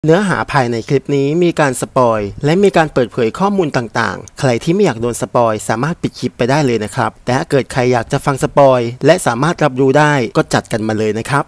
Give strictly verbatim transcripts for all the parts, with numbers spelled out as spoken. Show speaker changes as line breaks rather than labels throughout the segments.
เนื้อหาภายในคลิปนี้มีการสปอยและมีการเปิดเผยข้อมูลต่างๆใครที่ไม่อยากโดนสปอยสามารถปิดคลิปไปได้เลยนะครับแต่ถ้าเกิดใครอยากจะฟังสปอยและสามารถรับรู้ได้ก็จัดกันมาเลยนะครับ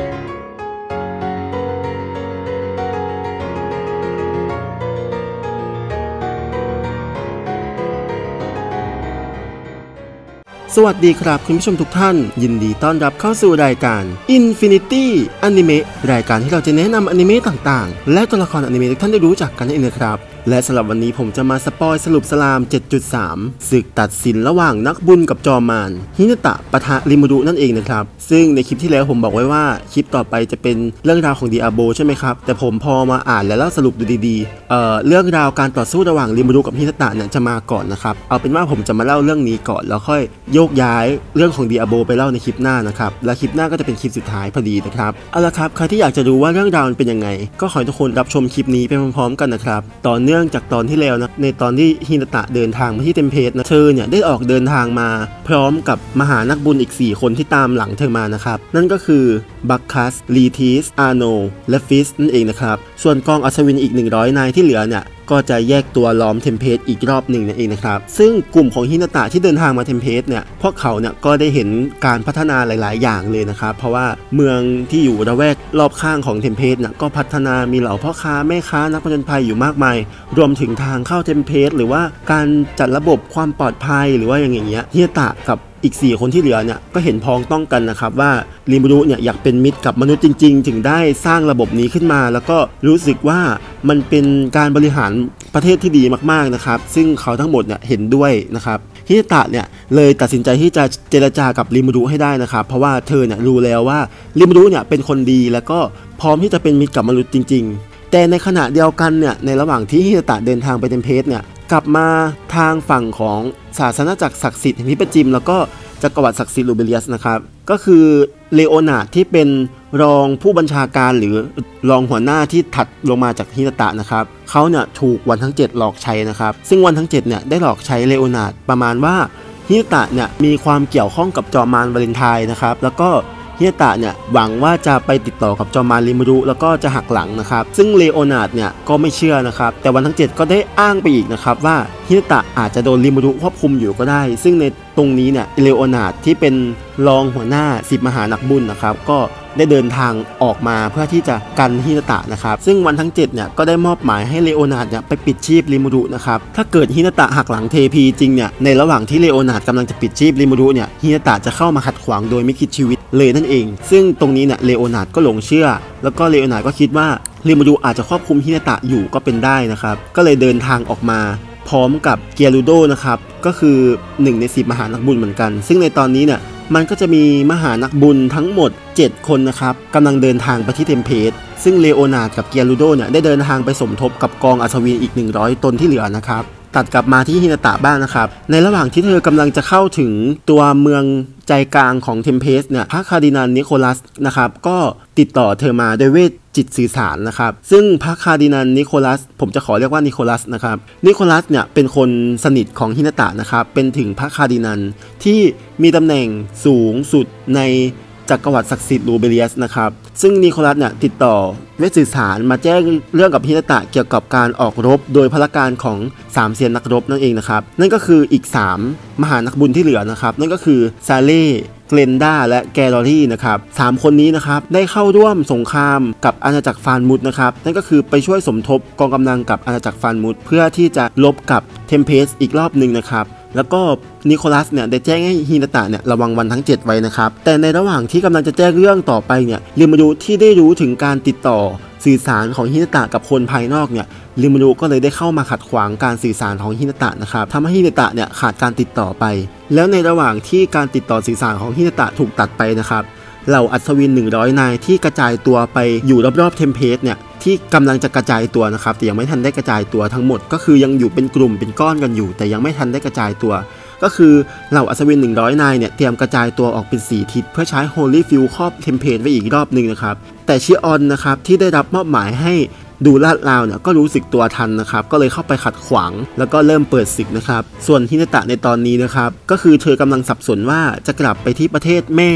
สวัสดีครับคุณผู้ชมทุกท่านยินดีต้อนรับเข้าสู่รายการ Infinity Anime รายการที่เราจะแนะนำอนิเมะต่างๆและตัวละครอนิเมะทุกท่านได้รู้จักกันนั่นเองนะครับและสำหรับวันนี้ผมจะมาสปอยสรุปสลาม เจ็ดจุดสาม ศึกตัดสินระหว่างนักบุญกับจอมารฮินาตะปะทะริมูรุนั่นเองนะครับซึ่งในคลิปที่แล้วผมบอกไว้ว่าคลิปต่อไปจะเป็นเรื่องราวของดิอาโบใช่ไหมครับแต่ผมพอมาอ่านแล้วสรุปดูดีๆเอ่อเรื่องราวการต่อสู้ระหว่างริมูรุกับฮินาตะเนี่ยจะมาก่อนนะครับเอาเป็นว่าผมจะมาเล่าเรื่องนี้ก่อนแล้วค่อยโยกย้ายเรื่องของดิอาโบไปเล่าในคลิปหน้านะครับและคลิปหน้าก็จะเป็นคลิปสุดท้ายพอดีนะครับเอาละครับใครที่อยากจะรู้ว่าเรื่องราวมันเป็นยังไงก็ขอให้ทุกคนรับชมคลิปนี้ไปพร้อมๆกันนะครับต่อเนื่องจากตอนที่แล้วนะในตอนที่ฮินาตะเดินทางมาที่เทมเพสนะเธอเนี่ยได้ออกเดินทางมาพร้อมกับมหานักบุญอีกสี่คนที่ตามหลังเธอมานะครับนั่นก็คือบัคคัสลีทิสอาโนและฟิสนั่นเองนะครับส่วนกองอัศวินอีกหนึ่งร้อยนายที่เหลือเนี่ยก็จะแยกตัวล้อมเทมเพสอีกรอบหนึ่งนั่นเองนะครับซึ่งกลุ่มของฮินาตะที่เดินทางมาเทมเพสเนี่ยพวกเขาเนี่ยก็ได้เห็นการพัฒนาหลายๆอย่างเลยนะครับเพราะว่าเมืองที่อยู่ระแวกรอบข้างของเทมเพสเนี่ยก็พัฒนามีเหล่าพ่อค้าแม่ค้านักผจญภัยอยู่มากมายรวมถึงทางเข้าเทมเพสหรือว่าการจัดระบบความปลอดภัยหรือว่าอย่างเงี้ยฮินาตะกับอีกสี่คนที่เหลือเนี่ยก็เห็นพ้องต้องกันนะครับว่าริมูรุเนี่ยอยากเป็นมิตรกับมนุษย์จริงๆถึงได้สร้างระบบนี้ขึ้นมาแล้วก็รู้สึกว่ามันเป็นการบริหารประเทศที่ดีมากๆนะครับซึ่งเขาทั้งหมดเนี่ยเห็นด้วยนะครับฮินาตะเนี่ยเลยตัดสินใจที่จะเจรจากับริมูรุให้ได้นะครับเพราะว่าเธอเนี่ยรู้แล้วว่าริมูรุเนี่ยเป็นคนดีแล้วก็พร้อมที่จะเป็นมิตรกับมนุษย์จริงๆแต่ในขณะเดียวกันเนี่ยในระหว่างที่ฮินาตะเดินทางไปเทมเพสเนี่ยกลับมาทางฝั่งของศาสนาจักรศักดิ์สิทธิ์แห่งทิปจิมแล้วก็จักรวรรดิศักดิ์สิทธิ์ลูเบเลียสนะครับก็คือเลโอนาร์ดที่เป็นรองผู้บัญชาการหรือรองหัวหน้าที่ถัดลงมาจากฮินาตะนะครับเขาเนี่ยถูกวันทั้งเจ็ดหลอกใช้นะครับซึ่งวันทั้งเจ็ดเนี่ยได้หลอกใช้เลโอนาร์ดประมาณว่าฮินาตะเนี่ยมีความเกี่ยวข้องกับจอมารวาเลนไทน์นะครับแล้วก็ฮินาตะเนี่ยหวังว่าจะไปติดต่อกับจอมารริมูรุแล้วก็จะหักหลังนะครับซึ่งเลโอนาร์ดเนี่ยก็ไม่เชื่อนะครับแต่วันทั้งเจ็ดก็ได้อ้างไปอีกนะครับว่าฮินาตะอาจจะโดนริมูรุควบคุมอยู่ก็ได้ซึ่งในตรงนี้เนี่ยเลโอนาร์ดที่เป็นรองหัวหน้าสิบมหานักบุญนะครับก็ได้เดินทางออกมาเพื่อที่จะกันฮินาตะนะครับซึ่งวันทั้งเจ็ดเนี่ยก็ได้มอบหมายให้เลโอนาร์ดเนี่ยไปปิดชีพริมูรุนะครับถ้าเกิดฮินาตะหักหลังเทพีจริงเนี่ยในระหว่างที่เลโอนาร์ดกำลังจะปิดชีพริมูรุเนี่ยฮินาตะจะเข้ามาขัดขวางโดยไม่คิดชีวิตเลยนั่นเองซึ่งตรงนี้เนี่ยเลโอนาร์ดก็หลงเชื่อแล้วก็เลโอนาร์ดก็คิดว่าริมูรุอาจจะควบคุมฮินาตะอยู่ก็เป็นได้นะครับก็เลยเดินทางออกมาพร้อมกับเกียรูโดนะครับก็คือหนึ่งในสิบมหานักบุญเหมือนกันซึ่งในตอนนี้เนี่ยมันก็จะมีมหานักบุญทั้งหมดเจ็ดคนนะครับกำลังเดินทางไปที่เทมเพสซึ่งเลโอนาร์ดกับเกียรูโดเนี่ยได้เดินทางไปสมทบกับกองอัศวินอีกหนึ่งร้อยตนที่เหลือนะครับตัดกลับมาที่ฮินาตะบ้างนะครับในระหว่างที่เธอกำลังจะเข้าถึงตัวเมืองใจกลางของเทมเพสเนี่ยพระคาร์ดินัลนิโคลัสนะครับก็ติดต่อเธอมาโดยเวทจิตสื่อสารนะครับซึ่งพระคาร์ดินัลนิโคลัสผมจะขอเรียกว่านิโคลัสนะครับนิโคลัสเนี่ยเป็นคนสนิทของฮินาตะนะครับเป็นถึงพระคาร์ดินัลที่มีตำแหน่งสูงสุดในจักรวรรดิศักดิ์สิทธิ์ลูเบเลียสนะครับซึ่งนิโคลัสเนี่ยติดต่อเวทสื่อสารมาแจ้งเรื่องกับฮินาตะเกี่ยวกับการออกรบโดยพละการของสามเซียนนักรบนั่นเองนะครับนั่นก็คืออีกสามมหานักบุญที่เหลือนะครับนั่นก็คือซาเล่เกลนดาและแกลอรี่นะครับสามคนนี้นะครับได้เข้าร่วมสงครามกับอาณาจักรฟานมุดนะครับนั่นก็คือไปช่วยสมทบกองกำลังกับอาณาจักรฟานมุดเพื่อที่จะลบกับเทมเพสอีกรอบหนึ่งนะครับแล้วก็นิโคลัสเนี่ยได้แจ้งให้ฮินาตะเนี่ยระวังวันทั้งเจ็ดไว้นะครับแต่ในระหว่างที่กำลังจะแจ้งเรื่องต่อไปเนี่ยริมูรุที่ได้รู้ถึงการติดต่อสื่อสารของฮินาตะกับคนภายนอกเนี่ยริมูรุก็เลยได้เข้ามาขัดขวางการสื่อสารของฮินาตะนะครับทำให้ฮินาตะเนี่ยขาดการติดต่อไปแล้วในระหว่างที่การติดต่อสื่อสารของฮินาตะถูกตัดไปนะครับเหล่าอัศวินหนึ่งร้อยนายที่กระจายตัวไปอยู่รอบๆเทมเพสเนี่ยที่กำลังจะกระจายตัวนะครับแต่ยังไม่ทันได้กระจายตัวทั้งหมดก็คือยังอยู่เป็นกลุ่มเป็นก้อนกันอยู่แต่ยังไม่ทันได้กระจายตัวก็คือเหล่าอัศวินหนึ่งร้อยนายเนี่ยเตรียมกระจายตัวออกเป็นสี่ทิศเพื่อใช้โฮลี่ฟิลครอบเทมเพสไว้อีกรอบหนึ่งนะครับแต่ชิออนนะครับที่ได้รับมอบหมายให้ดูลาดราวเนี่ยก็รู้สึกตัวทันนะครับก็เลยเข้าไปขัดขวางแล้วก็เริ่มเปิดศึกนะครับส่วนฮินาตะในตอนนี้นะครับก็คือเธอกำลังสับสนว่าจะกลับไปที่ประเทศแม่ เ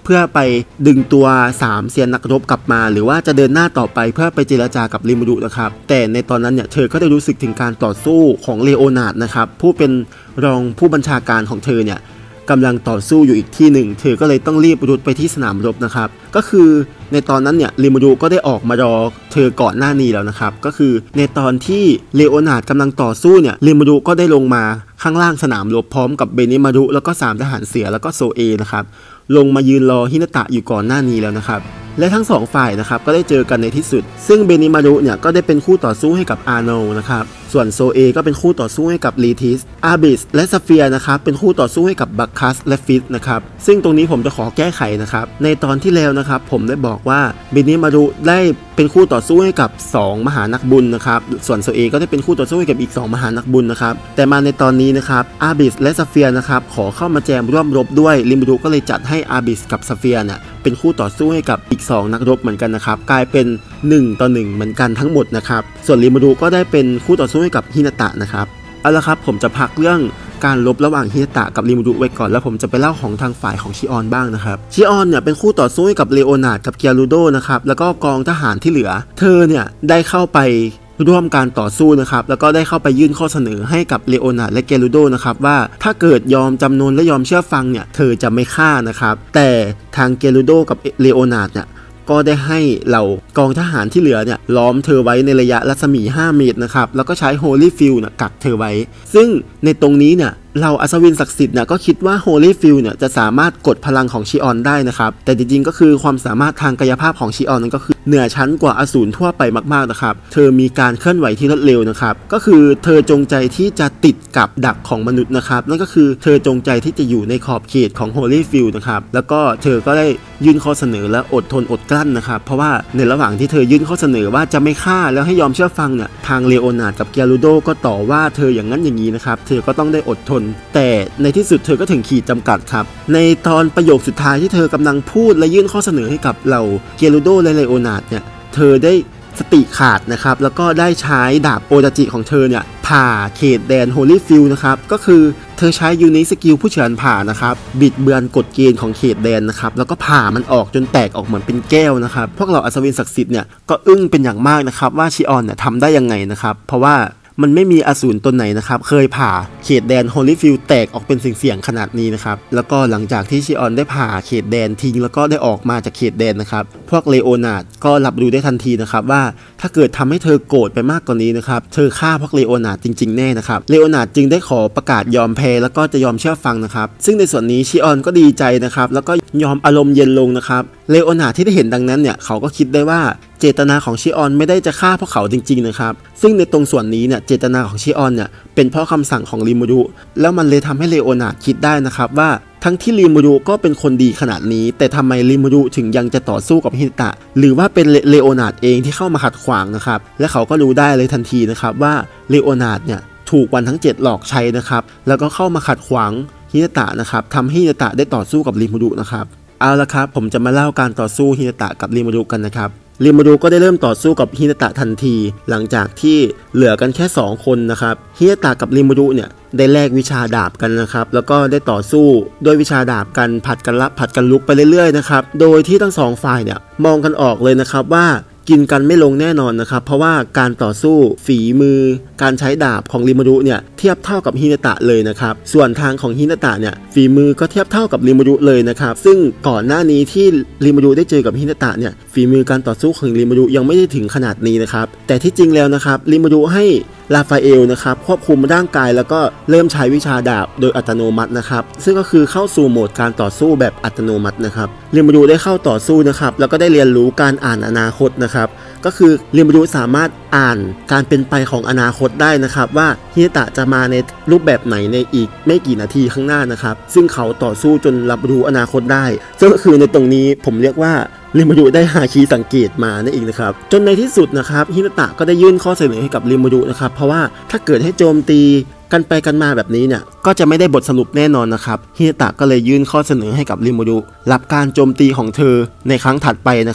พื่อไปดึงตัวสามเซียนนักรบกลับมาหรือว่าจะเดินหน้าต่อไปเพื่อไปเจรจากับริมูรุนะครับแต่ในตอนนั้นเนี่ยเธอก็ได้รู้สึกถึงการต่อสู้ของเลโอนาร์ดนะครับผู้เป็นรองผู้บัญชาการของเธอเนี่ยกำลังต่อสู้อยู่อีกที่หนึ่งเธอก็เลยต้องรีบรุดไปที่สนามรบนะครับก็คือในตอนนั้นเนี่ยริมูรุก็ได้ออกมารอเธอก่อนหน้านี้แล้วนะครับก็คือในตอนที่เลโอนาร์ดกำลังต่อสู้เนี่ยริมูรุก็ได้ลงมาข้างล่างสนามรบพร้อมกับเบนิมารุแล้วก็สามทหารเสือแล้วก็โซเอนะครับลงมายืนรอฮินาตะอยู่ก่อนหน้านี้แล้วนะครับและทั้งสองฝ่ายนะครับก็ได้เจอกันในที่สุดซึ่งเบนิมารุเนี่ยก็ได้เป็นคู่ต่อสู้ให้กับอาร์โนนะครับส่วนโซเอก็เป็นคู่ต่อสู้ให้กับลีทิสอาร์บิสและซาเฟียนะครับเป็นคู่ต่อสู้ให้กับบัคคัสและฟิสนะครับซึ่งตรงนี้ผมจะขอแก้ไขนะครับในตอนที่แล้วนะครับผมได้บอกว่าเบนิมารุได้เป็นคู่ต่อสู้ให้กับสองมหานักบุญนะครับส่วนโซเอก็ได้เป็นคู่ต่อสู้ให้กับอีกสองมหานักบุญนะครับแต่มาในตอนนี้นะครับอาร์บิสและซาเฟียนะครับขอเข้ามาแจมร่วมรบด้วยริมูรุก็เลยจัดให้อาร์บิสกับซาเฟียเนี่ยเป็นคู่ต่อสู้ให้กับอีกสองนักรบเหมือนกันนะครับกลายเป็นหนึ่งต่อหนึ่งเหมือนกันทั้งหมดนะครับส่วนริมูรุก็ได้เป็นคู่ต่อสู้ให้กับฮินาตะนะครับเอาละครับผมจะพักเรื่องการลบระหว่างฮินาตะกับริมูรุไว้ก่อนแล้วผมจะไปเล่าของทางฝ่ายของชิออนบ้างนะครับชิออนเนี่ยเป็นคู่ต่อสู้ให้กับเลโอนาร์ดกับเกียรูโดนะครับแล้วก็กองทหารที่เหลือเธอเนี่ยได้เข้าไปร่วมการต่อสู้นะครับแล้วก็ได้เข้าไปยื่นข้อเสนอให้กับเลโอนาร์ดและเกลูโดนะครับว่าถ้าเกิดยอมจำนนและยอมเชื่อฟังเนี่ยเธอจะไม่ฆ่านะครับแต่ทางเกลูโดกับเลโอนาร์ดเนี่ยก็ได้ให้เหล่ากองทหารที่เหลือเนี่ยล้อมเธอไว้ในระยะรัศมีห้าเมตรนะครับแล้วก็ใช้โฮลี่ฟิลด์กักเธอไว้ซึ่งในตรงนี้เนี่ยเราอัศวินศักดิ์สิทธิ์เนี่ยก็คิดว่าโฮลี่ฟิลด์เนี่ยจะสามารถกดพลังของชิออนได้นะครับแต่จริงๆก็คือความสามารถทางกายภาพของชิออนนั้นก็คือเหนือชั้นกว่าอสูรทั่วไปมากๆนะครับเธอมีการเคลื่อนไหวที่รวดเร็วนะครับก็คือเธอจงใจที่จะติดกับดักของมนุษย์นะครับนั่นก็คือเธอจงใจที่จะอยู่ในขอบเขตของโฮลี่ฟิลด์นะครับแล้วก็เธอก็ได้ยื่นข้อเสนอและอดทนอดกลั้นนะครับเพราะว่าในระหว่างที่เธอยื่นข้อเสนอว่าจะไม่ฆ่าแล้วให้ยอมเชื่อฟังเนี่ยทางเลโอนาร์ดกับเกียรูโดก็ต่อว่าเธออย่างนั้นอย่างนี้นะครับเธอก็ต้องได้อดทนแต่ในที่สุดเธอก็ถึงขีดจำกัดครับในตอนประโยคสุดท้ายที่เธอกำลังพูดและยื่นข้อเสนอให้กับเหล่าเกียรูโดและเลโอนาร์ดเนี่ยเธอได้สติขาดนะครับแล้วก็ได้ใช้ดาบโอดาจิของเธอเนี่ยผ่าเขตแดนโฮลี่ฟิลด์นะครับก็คือเธอใช้ยูนิสกิลผู้เฉือนผ่านะครับบิดเบือนกฎเกณฑ์ของเขตแดนนะครับแล้วก็ผ่ามันออกจนแตกออกเหมือนเป็นแก้วนะครับพวกเราอัศวินศักดิ์สิทธิ์เนี่ยก็อึ้งเป็นอย่างมากนะครับว่าชิออนเนี่ยทำได้ยังไงนะครับเพราะว่ามันไม่มีอสูรตนไหนนะครับเคยผ่าเขตแดนโฮลี่ฟิลด์แตกออกเป็นเสียงๆขนาดนี้นะครับแล้วก็หลังจากที่ชิออนได้ผ่าเขตแดนทิ้งแล้วก็ได้ออกมาจากเขตแดนนะครับพวกเลโอนาร์ดก็รับรู้ได้ทันทีนะครับว่าถ้าเกิดทำให้เธอโกรธไปมากกว่านี้นะครับเธอฆ่าพวกเลโอนาร์ดจริงๆแน่นะครับเลโอนาร์ดจึงได้ขอประกาศยอมแพ้แล้วก็จะยอมเชื่อฟังนะครับซึ่งในส่วนนี้ชิออนก็ดีใจนะครับแล้วก็ยอมอารมณ์เย็นลงนะครับเลโอนาร์ดที่ได้เห็นดังนั้นเนี่ยเขาก็คิดได้ว่าเจตนาของชิออนไม่ได้จะฆ่าพวกเขาจริงๆนะครับซึ่งในตรงส่วนนี้เนี่ยเจตนาของชิออนเนี่ยเป็นเพราะคำสั่งของริมูรุแล้วมันเลยทำให้เลโอนาร์ดคิดได้นะครับว่าทั้งที่ริมูรุก็เป็นคนดีขนาดนี้แต่ทำไมริมูรุถึงยังจะต่อสู้กับฮินาตะหรือว่าเป็นเลโอนาร์ดเองที่เข้ามาขัดขวางนะครับและเขาก็รู้ได้เลยทันทีนะครับว่าเลโอนาร์ดเนี่ยถูกวันทั้งเจ็ดหลอกใช้นะครับแล้วก็เข้ามาขัดขวางฮินาตะนะครับทำให้ฮินาตะได้ต่อสู้กับริมูรุนะครับเอาละครับผมจะมาเล่าการต่อสู้ฮินาตะกับริมูรุกันนะครับริมูรุก็ได้เริ่มต่อสู้กับฮินาตะทันทีหลังจากที่เหลือกันแค่สองคนนะครับฮินาตะกับริมูรุเนี่ยได้แลกวิชาดาบกันนะครับแล้วก็ได้ต่อสู้ด้วยวิชาดาบกันผัดกันรับผัดกันลุกไปเรื่อยๆนะครับโดยที่ทั้งสองฝ่ายเนี่ยมองกันออกเลยนะครับว่ากินกันไม่ลงแน่นอนนะครับเพราะว่าการต่อสู้ฝีมือการใช้ดาบของริมูรุเนี่ยเทียบเท่ากับฮินาตะเลยนะครับส่วนทางของฮินาตะเนี่ยฝีมือก็เทียบเท่ากับริมูรุเลยนะครับซึ่งก่อนหน้านี้ที่ริมูรุได้เจอกับฮินาตะเนี่ยฝีมือการต่อสู้ของริมูรุยังไม่ได้ถึงขนาดนี้นะครับแต่ที่จริงแล้วนะครับริมูรุให้ลาฟาเอลนะครับควบคุมร่างกายแล้วก็เริ่มใช้วิชาดาบโดยอัตโนมัตินะครับซึ่งก็คือเข้าสู่โหมดการต่อสู้แบบอัตโนมัตินะครับริมูรุได้เข้าต่อสู้นะครับแล้วก็ได้เรียนรู้การอ่านอนาคตนะครับก็คือริมูรุสามารถอ่านการเป็นไปของอนาคตได้นะครับว่าฮินาตะจะมาในรูปแบบไหนในอีกไม่กี่นาทีข้างหน้านะครับซึ่งเขาต่อสู้จนรับรู้อนาคตได้ซึ่งก็คือในตรงนี้ผมเรียกว่าริมูรุได้ฮาคิสังเกตมานั่นเองนะครับจนในที่สุดนะครับฮินาตะก็ได้ยื่นข้อเสนอให้กับริมูรุนะครับเพราะว่าถ้าเกิดให้โจมตีกันไปกันมาแบบนี้เนี่ยก็จะไม่ได้บทสรุปแน่นอนนะครับฮินาตะก็เลยยื่นข้อเสนอให้กับริมูรุรับการโจมตีของเธอในครั้งถัดไปนะครับ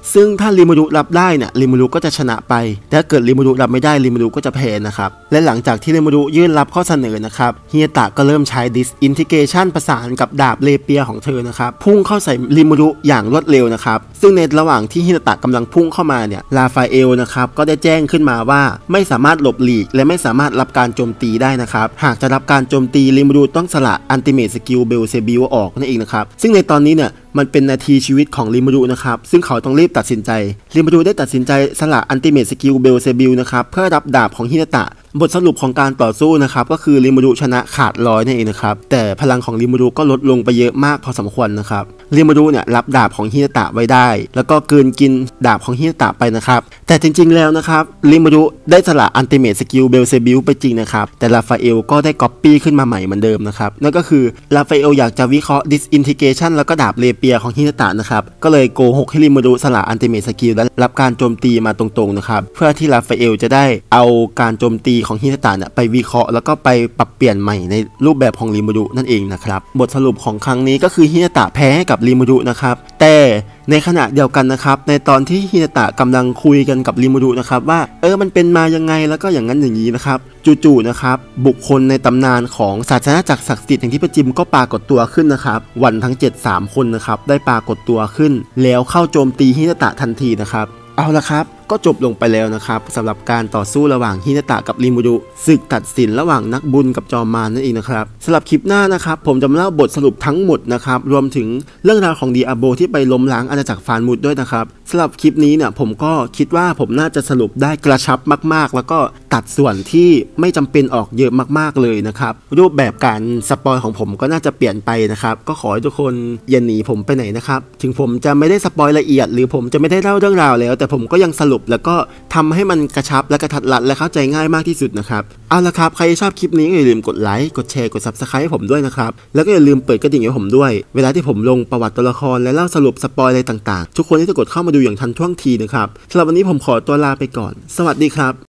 ซึ่งถ้าริมูรุรับได้เนี่ยริมูรุก็จะชนะไปแต่ถ้าเกิดริมูรุรับไม่ได้ริมูรุก็จะแพ้นะครับและหลังจากที่ริมูรุยื่นรับข้อเสนอนะครับฮินาตะก็เริ่มใช้ disintegration ประสานกับดาบเลเปียของเธอนะครับพุ่งเข้าใส่ริมูรุอย่างรวดเร็วนะครับซึ่งในระหว่างที่ฮินาตะกำลังพุ่งเข้ามาเนี่ยลาฟาเอลนะครับก็ได้แจ้งขึ้นมาว่าไม่สามารถหลบหลีกและไม่สามารถรับการโจมตีได้นะครับหากจะรับการโจมตีริมูรุต้องสละอัลติเมทสกิลเบลเซบิลออกนั่นเองนะครับซึ่งในตอนนี้เนี่ยมันเป็นนาทีชีวิตของริมูรุนะครับซึ่งเขาต้องรีบตัดสินใจริมูรุได้ตัดสินใจสละอัลติเมทสกิลเบลเซบิลนะครับเพื่อรับดาบของฮินาตะบทสรุปของการต่อสู้นะครับก็คือริมูรุชนะขาดร้อยนั่นเองนะครับแต่พลังของริมูรุก็ลดลงไปเยอะมากพอสมควรนะครับริมูรุเนี่ยรับดาบของฮินาตะไว้ได้แล้วก็กลืนกินดาบของฮินาตะไปนะครับแต่จริงๆแล้วนะครับริมูรุได้สละอัลติเมทสกิลเบลเซบิลไปจริงนะครับแต่ลาฟาเอลก็ได้ก๊อปปี้ขึ้นมาใหม่เหมือนเดิมนะครับนั่นก็คือลาฟาเอลอยากจะวิเคราะห์ disintegration แล้วก็ดาบเลเปียของฮินาตะนะครับก็เลยโกหกให้ริมูรุสละอัลติเมทสกิลและรับการโจมตีมาตรงๆนะครับเพื่อที่ลาฟาเอลจะได้เอาการโจมตีของฮินาตะเนี่ยไปวิเคราะห์แล้วก็ไปปรับเปลี่ยนใหม่ในรูปแบบของริมูรุนั่นเองนะครับบทสรุปของครั้งนี้ก็คือฮินาตะแพ้กับริมูรุนะครับแต่ในขณะเดียวกันนะครับในตอนที่ฮินาตะกำลังคุยกันกับริมูรุนะครับว่าเออมันเป็นมายังไงแล้วก็อย่างนั้นอย่างนี้นะครับจู่ๆนะครับบุคคลในตำนานของศาสนาจักรศักดิ์สิทธิ์แห่งที่ประจิมก็ปรากฏตัวขึ้นนะครับวันทั้งเจ็ด สามคนนะครับได้ปรากฏตัวขึ้นแล้วเข้าโจมตีฮินาตะทันทีนะครับเอาละครับก็จบลงไปแล้วนะครับสำหรับการต่อสู้ระหว่างฮินาตะกับริมูรุศึกตัดสินระหว่างนักบุญกับจอมมารนั่นเองนะครับสำหรับคลิปหน้านะครับผมจะมาเล่าบทสรุปทั้งหมดนะครับรวมถึงเรื่องราวของดีอาโบที่ไปล้มล้างอาณาจักรฟานมุดด้วยนะครับสำหรับคลิปนี้เนี่ยผมก็คิดว่าผมน่าจะสรุปได้กระชับมากๆแล้วก็ตัดส่วนที่ไม่จำเป็นออกเยอะมากๆเลยนะครับรูปแบบการสปอยของผมก็น่าจะเปลี่ยนไปนะครับก็ขอให้ทุกคนอย่าหนีผมไปไหนนะครับถึงผมจะไม่ได้สปอยละเอียดหรือผมจะไม่ได้เล่าเรื่องราวแล้วแต่ผมก็ยังสรุปแล้วก็ทำให้มันกระชับและกระทัดรัดและเข้าใจง่ายมากที่สุดนะครับเอาละครับใครชอบคลิปนี้ก็อย่าลืมกดไลค์กดแชร์กด ซับสไครบ์ ให้ผมด้วยนะครับแล้วก็อย่าลืมเปิดกระดิ่งให้ผมด้วยเวลาที่ผมลงประวัติตัวละครและเล่าสรุปสปอยอะไรต่างๆทุกคนที่จะกดเข้ามาดูอย่างทันท่วงทีนะครับสำหรับวันนี้ผมขอตัวลาไปก่อนสวัสดีครับ